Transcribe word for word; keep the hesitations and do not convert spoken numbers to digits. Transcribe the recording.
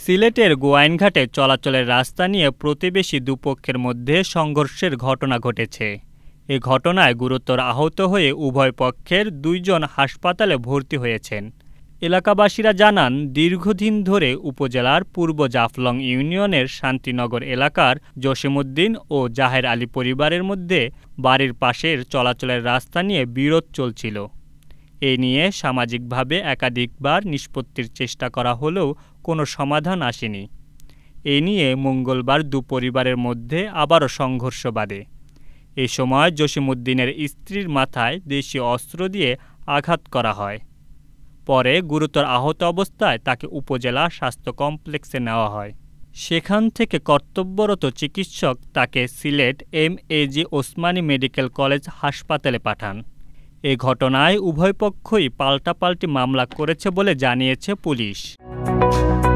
সিলেটের গোয়াইনঘাটে চলাচলের রাস্তা নিয়ে প্রতিবেশী দুপক্ষের মধ্যে সংঘর্ষের ঘটনা ঘটেছে। এ ঘটনায় গুরুতর আহত হয়ে উভয় পক্ষের দুইজন হাসপাতালে ভর্তি হয়েছেন। এলাকাবাসীরা জানান, দীর্ঘদিন ধরে উপজেলার পূর্ব জাফলং ইউনিয়নের শান্তিনগর এলাকার জসিমউদ্দিন ও জাহের আলী পরিবারের মধ্যে বাড়ির পাশের চলাচলের রাস্তা নিয়ে বিরোধ চলছিল। এ নিয়ে সামাজিকভাবে একাধিকবার নিষ্পত্তির চেষ্টা করা হলেও কোনো সমাধান আসেনি। এ নিয়ে মঙ্গলবার দু পরিবারের মধ্যে আবারও সংঘর্ষ বাধে। এ সময় জসিমউদ্দিনের স্ত্রীর মাথায় দেশীয় অস্ত্র দিয়ে আঘাত করা হয়। পরে গুরুতর আহত অবস্থায় তাকে উপজেলা স্বাস্থ্য কমপ্লেক্সে নেওয়া হয়। সেখান থেকে কর্তব্যরত চিকিৎসক তাকে Sylhet M A G Osmani medical college হাসপাতালে পাঠান। এ ঘটনায় উভয় পক্ষই পাল্টাপাল্টি মামলা করেছে বলে জানিয়েছে পুলিশ।